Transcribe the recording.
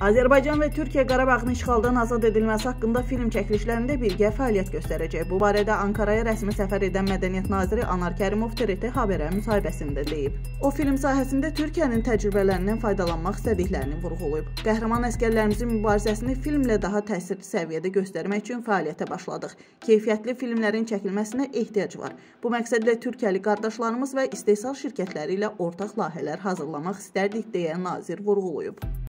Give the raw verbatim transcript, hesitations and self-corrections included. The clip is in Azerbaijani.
Azərbaycan və Türkiyə Qarabağın işğaldan azad edilməsi haqqında film çəkilişlərində birgə fəaliyyət göstərəcək. Bu barədə Ankaraya rəsmi səfər edən Mədəniyyət naziri Anar Kərimov T R T Haberə müsahibəsində deyib. O, film sahəsində Türkiyənin təcrübələrindən faydalanmaq istədiklərini vurğulayıb. Qəhrəman əsgərlərimizin mübarizəsini filmlə daha təsirli səviyyədə göstərmək üçün fəaliyyətə başladıq. Keyfiyyətli filmlərin çəkilməsinə ehtiyac var. Bu məqsədlə Türkiyəli qardaşlarımız və istehsal şirkətləri ilə ortaq layihələr hazırlamaq istərdik, deyə nazir vurğulayıb.